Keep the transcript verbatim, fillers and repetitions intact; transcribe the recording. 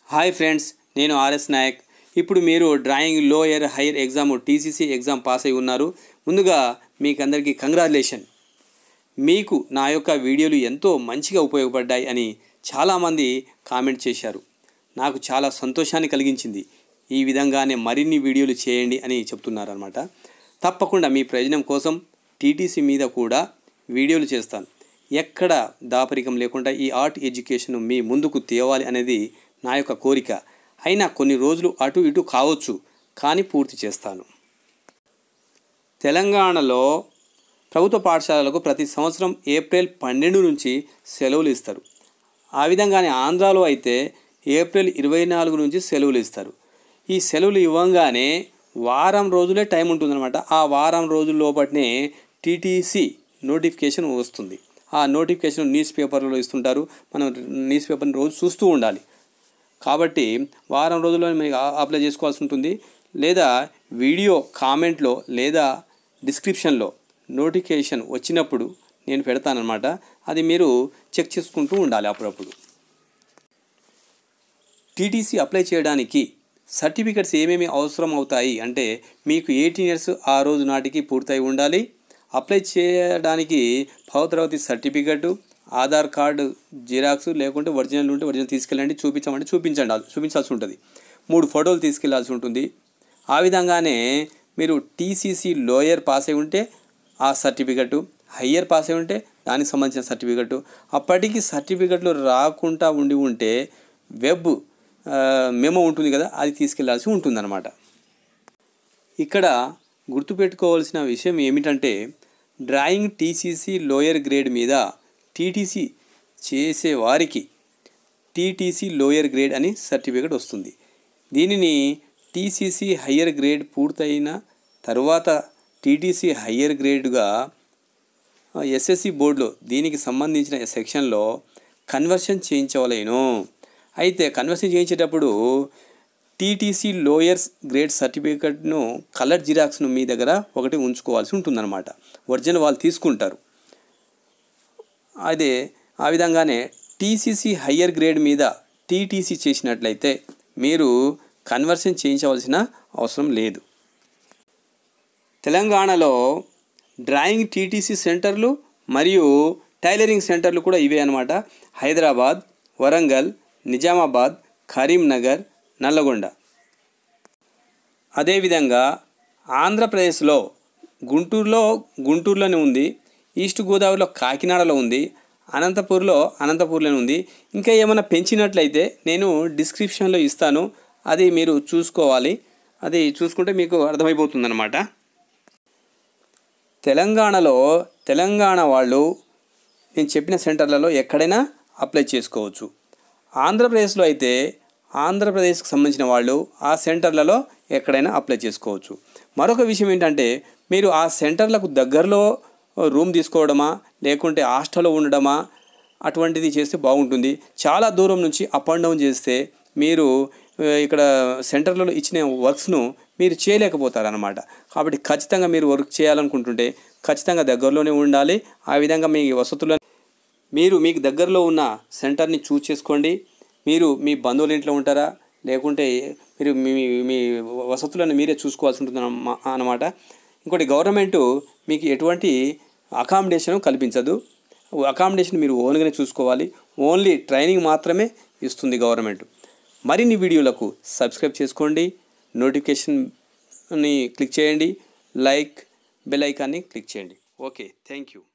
Hi friends, నేను R S Nayak. ఇప్పుడు మీరు drawing lower higher exam TCC exam pass అయి ఉన్నారు. ముందుగా మీకు అందరికీ కంగ్రాచులేషన్. మీకు నా యొక్క వీడియోలు ఎంతో మంచిగా ఉపయోగపడ్డాయి అని చాలామంది కామెంట్ చేశారు. నాకు చాలా సంతోషాన్ని కలిగించింది. ఈ విధంగానే మరిన్ని వీడియోలు చేయండి అని చెప్తున్నారనమాట. తప్పకుండా మీ ప్రయోజనం కోసం టీటీసీ మీద కూడా వీడియోలు చేస్తాను. ఎక్కడ దాపరికం లేకుండా ఈ ఆర్ట్ ఎడ్యుకేషన్ మీ ముందుకు తేవాలి అనేది నా యొక్క కోరిక. అయినా కొన్ని రోజులు అటు ఇటు కావచ్చు, కానీ పూర్తి చేస్తాను. తెలంగాణలో ప్రభుత్వ పాఠశాలలకు ప్రతి సంవత్సరం ఏప్రిల్ పన్నెండు నుంచి సెలవులు ఇస్తారు. ఆ విధంగానే ఆంధ్రాలో అయితే ఏప్రిల్ ఇరవై నాలుగు నుంచి సెలవులు ఇస్తారు. ఈ సెలవులు ఇవ్వగానే వారం రోజులే టైం ఉంటుందన్నమాట. ఆ వారం రోజుల లోపలనే టీటీసీ నోటిఫికేషన్ వస్తుంది. ఆ నోటిఫికేషన్ న్యూస్ పేపర్లో ఇస్తుంటారు. మనం న్యూస్ పేపర్ని రోజు చూస్తూ ఉండాలి. కాబట్టి వారం రోజుల్లో మీకు అప్లై చేసుకోవాల్సి ఉంటుంది. లేదా వీడియో కామెంట్లో లేదా డిస్క్రిప్షన్లో నోటిఫికేషన్ వచ్చినప్పుడు నేను పెడతానన్నమాట. అది మీరు చెక్ చేసుకుంటూ ఉండాలి అప్పుడప్పుడు. టీటీసీ అప్లై చేయడానికి సర్టిఫికెట్స్ ఏమేమి అవసరం అవుతాయి అంటే, మీకు ఎయిటీన్ ఇయర్స్ ఆ రోజు నాటికి పూర్తయి ఉండాలి. అప్లై చేయడానికి పదవ తరగతి సర్టిఫికెట్, ఆధార్ కార్డు జిరాక్స్ లేకుంటే ఒరిజినల్ ఉంటే ఒరిజినల్ తీసుకెళ్ళండి. చూపించమంటే చూపించండి చూపించాల్సి ఉంటుంది. మూడు ఫోటోలు తీసుకెళ్లాల్సి ఉంటుంది. ఆ విధంగానే మీరు టీసీసీ లోయర్ పాస్ అయి ఉంటే ఆ సర్టిఫికెట్, హయ్యర్ పాస్ అయి ఉంటే దానికి సంబంధించిన సర్టిఫికెట్, అప్పటికి సర్టిఫికెట్లు రాకుండా ఉండి ఉంటే వెబ్ మెమో ఉంటుంది కదా, అది తీసుకెళ్లాల్సి ఉంటుందన్నమాట. ఇక్కడ గుర్తుపెట్టుకోవాల్సిన విషయం ఏమిటంటే, డ్రాయింగ్ టీసీసీ లోయర్ గ్రేడ్ మీద టీటీసీ చేసేవారికి టీటీసీ లోయర్ గ్రేడ్ అని సర్టిఫికెట్ వస్తుంది. దీనిని టీసీసీ హయ్యర్ గ్రేడ్ పూర్తయిన తర్వాత టీటీసీ హయ్యర్ గ్రేడ్గా ఎస్ఎస్సి బోర్డులో దీనికి సంబంధించిన సెక్షన్లో కన్వర్షన్ చేయించవలేను. అయితే కన్వర్షన్ చేయించేటప్పుడు టీటీసీ లోయర్స్ గ్రేడ్ సర్టిఫికెట్ను కలర్ జిరాక్స్ను మీ దగ్గర ఒకటి ఉంచుకోవాల్సి ఉంటుందన్నమాట. ఒరిజినల్ వాళ్ళు తీసుకుంటారు. అదే ఆ విధంగానే టీసీసీ హయ్యర్ గ్రేడ్ మీద టీటీసీ చేసినట్లయితే మీరు కన్వర్షన్ చేయించవలసిన అవసరం లేదు. తెలంగాణలో డ్రాయింగ్ టీటీసీ సెంటర్లు మరియు టైలరింగ్ సెంటర్లు కూడా ఇవే అన్నమాట. హైదరాబాద్, వరంగల్, నిజామాబాద్, కరీంనగర్, నల్లగొండ. అదేవిధంగా ఆంధ్రప్రదేశ్లో గుంటూరులో గుంటూరులోనే ఉంది, ఈస్ట్ గోదావరిలో కాకినాడలో ఉంది, అనంతపూర్లో అనంతపూర్లోనే ఉంది. ఇంకా ఏమైనా పెంచినట్లయితే నేను డిస్క్రిప్షన్లో ఇస్తాను, అది మీరు చూసుకోవాలి. అది చూసుకుంటే మీకు అర్థమైపోతుందన్నమాట. తెలంగాణలో తెలంగాణ వాళ్ళు నేను చెప్పిన సెంటర్లలో ఎక్కడైనా అప్లై చేసుకోవచ్చు. ఆంధ్రప్రదేశ్లో అయితే ఆంధ్రప్రదేశ్కి సంబంధించిన వాళ్ళు ఆ సెంటర్లలో ఎక్కడైనా అప్లై చేసుకోవచ్చు. మరొక విషయం ఏంటంటే, మీరు ఆ సెంటర్లకు దగ్గరలో రూమ్ తీసుకోవడమా లేకుంటే హాస్టల్లో ఉండడమా అటువంటిది చేస్తే బాగుంటుంది. చాలా దూరం నుంచి అప్ అండ్ డౌన్ చేస్తే మీరు ఇక్కడ సెంటర్లలో ఇచ్చిన వర్క్స్ను మీరు చేయలేకపోతారన్నమాట. కాబట్టి ఖచ్చితంగా మీరు వర్క్ చేయాలనుకుంటుంటే ఖచ్చితంగా దగ్గరలోనే ఉండాలి. ఆ విధంగా మీ వసతులను మీరు మీకు దగ్గరలో ఉన్న సెంటర్ని చూస్ చేసుకోండి. మీరు మీ బంధువుల ఇంట్లో ఉంటారా లేకుంటే మీరు మీ మీ వసతులను మీరే చూసుకోవాల్సి ఉంటుంది అన్నమాట. ఇంకోటి, గవర్నమెంటు మీకు ఎటువంటి అకామిడేషన్ కల్పించదు. అకామిడేషన్ మీరు ఓన్గానే చూసుకోవాలి. ఓన్లీ ట్రైనింగ్ మాత్రమే ఇస్తుంది గవర్నమెంట్. మరిన్ని వీడియోలకు సబ్స్క్రైబ్ చేసుకోండి, నోటిఫికేషన్ని క్లిక్ చేయండి, లైక్ బెల్ ఐకాన్ని క్లిక్ చేయండి. Okay, thank you.